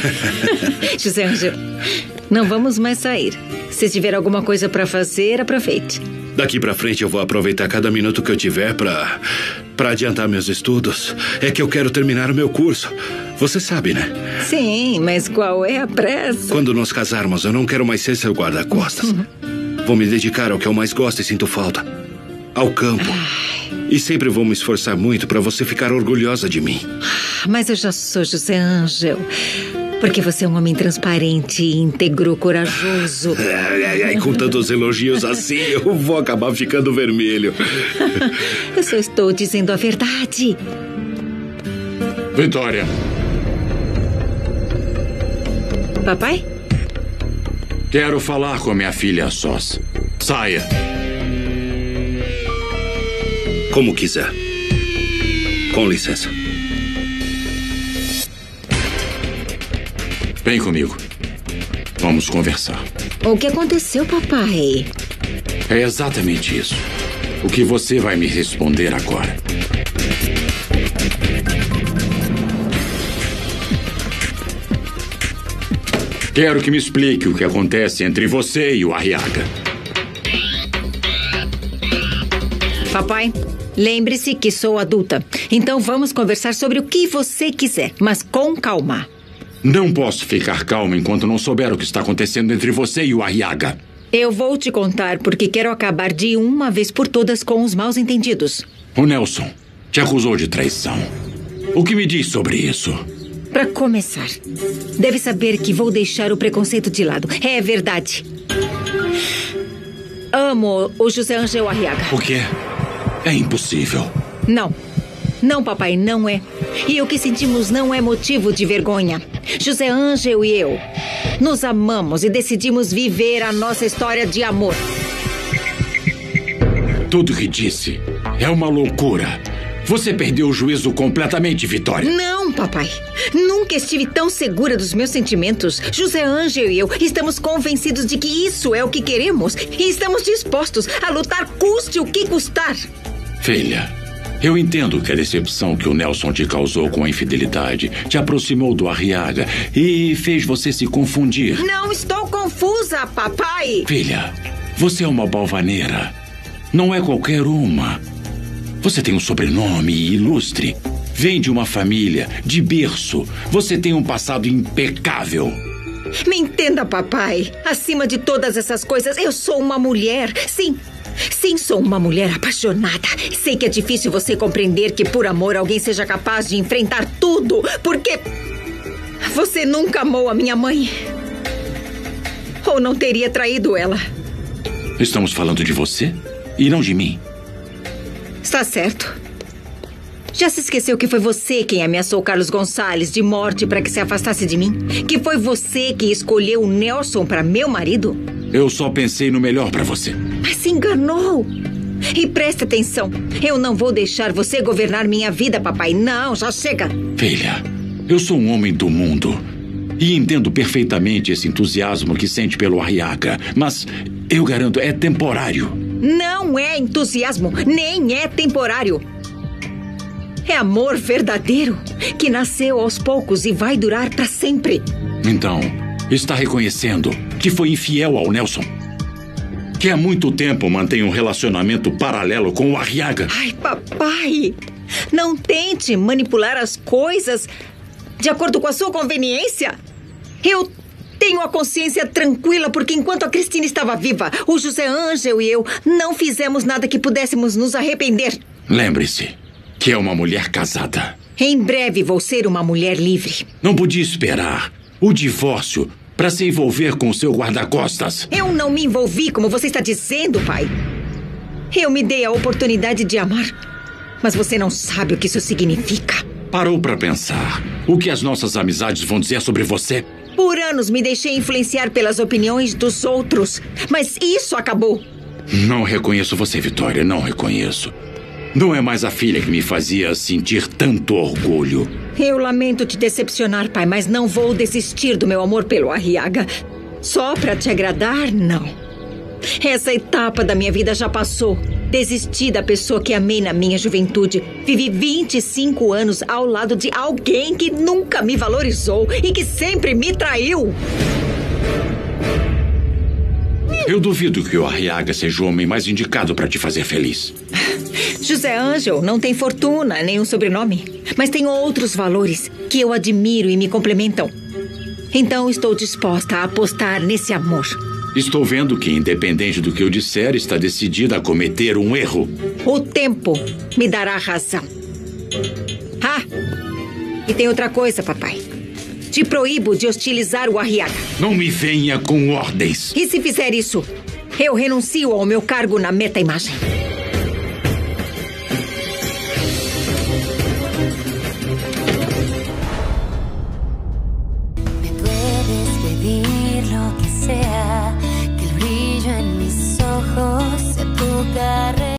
José Ângelo, não vamos mais sair. Se tiver alguma coisa pra fazer, aproveite. Daqui pra frente eu vou aproveitar cada minuto que eu tiver pra adiantar meus estudos. É que eu quero terminar o meu curso. Você sabe, né? Sim, mas qual é a pressa? Quando nos casarmos, eu não quero mais ser seu guarda-costas. Vou me dedicar ao que eu mais gosto e sinto falta. Ao campo. E sempre vou me esforçar muito pra você ficar orgulhosa de mim. Mas eu já sou, José Ângelo. Porque você é um homem transparente, íntegro, corajoso. Com tantos elogios assim, eu vou acabar ficando vermelho. Eu só estou dizendo a verdade. Vitória. Papai? Quero falar com minha filha a sós. Saia. Como quiser. Com licença. Vem comigo. Vamos conversar. O que aconteceu, papai? É exatamente isso. O que você vai me responder agora. Quero que me explique o que acontece entre você e o Arriaga. Papai, lembre-se que sou adulta. Então vamos conversar sobre o que você quiser, mas com calma. Não posso ficar calmo enquanto não souber o que está acontecendo entre você e o Arriaga. Eu vou te contar porque quero acabar de uma vez por todas com os mal-entendidos. O Nelson te acusou de traição. O que me diz sobre isso? Para começar, deve saber que vou deixar o preconceito de lado. É verdade. Amo o José Ângelo Arriaga. O quê? É impossível. Não. Não, papai, não é. E o que sentimos não é motivo de vergonha. José Ângelo e eu nos amamos e decidimos viver a nossa história de amor. Tudo que disse é uma loucura. Você perdeu o juízo completamente, Vitória. Não, papai. Nunca estive tão segura dos meus sentimentos. José Ângelo e eu estamos convencidos de que isso é o que queremos. E estamos dispostos a lutar custe o que custar. Filha, eu entendo que a decepção que o Nelson te causou com a infidelidade te aproximou do Arriaga e fez você se confundir. Não estou confusa, papai. Filha, você é uma balvaneira. Não é qualquer uma. Você tem um sobrenome ilustre. Vem de uma família, de berço. Você tem um passado impecável. Me entenda, papai. Acima de todas essas coisas, eu sou uma mulher. Sim. Sim, sou uma mulher apaixonada. Sei que é difícil você compreender que por amor alguém seja capaz de enfrentar tudo. Porque você nunca amou a minha mãe. Ou não teria traído ela. Estamos falando de você e não de mim. Está certo. Já se esqueceu que foi você quem ameaçou Carlos Gonçalves de morte para que se afastasse de mim? Que foi você que escolheu o Nelson para meu marido? Eu só pensei no melhor para você. Mas se enganou. E preste atenção. Eu não vou deixar você governar minha vida, papai. Não, já chega. Filha, eu sou um homem do mundo. E entendo perfeitamente esse entusiasmo que sente pelo Arriaga. Mas eu garanto, é temporário. Não é entusiasmo, nem é temporário. É amor verdadeiro, que nasceu aos poucos e vai durar para sempre. Então, está reconhecendo que foi infiel ao Nelson? Que há muito tempo mantém um relacionamento paralelo com o Arriaga? Ai, papai, não tente manipular as coisas de acordo com a sua conveniência. Eu tenho a consciência tranquila porque enquanto a Cristina estava viva, o José Ângelo e eu não fizemos nada que pudéssemos nos arrepender. Lembre-se que é uma mulher casada. Em breve vou ser uma mulher livre. Não podia esperar o divórcio para se envolver com o seu guarda-costas. Eu não me envolvi, como você está dizendo, pai. Eu me dei a oportunidade de amar. Mas você não sabe o que isso significa. Parou para pensar o que as nossas amizades vão dizer sobre você? Por anos me deixei influenciar pelas opiniões dos outros. Mas isso acabou. Não reconheço você, Vitória. Não reconheço. Não é mais a filha que me fazia sentir tanto orgulho. Eu lamento te decepcionar, pai, mas não vou desistir do meu amor pelo Arriaga. Só pra te agradar, não. Essa etapa da minha vida já passou. Desisti da pessoa que amei na minha juventude. Vivi 25 anos ao lado de alguém que nunca me valorizou e que sempre me traiu. Eu duvido que o Arriaga seja o homem mais indicado para te fazer feliz. José Ângelo não tem fortuna, nem um sobrenome. Mas tem outros valores que eu admiro e me complementam. Então estou disposta a apostar nesse amor. Estou vendo que, independente do que eu disser, está decidida a cometer um erro. O tempo me dará razão. Ah, e tem outra coisa, papai. Te proíbo de hostilizar o Arriaga. Não me venha com ordens. E se fizer isso, eu renuncio ao meu cargo na meta-imagem.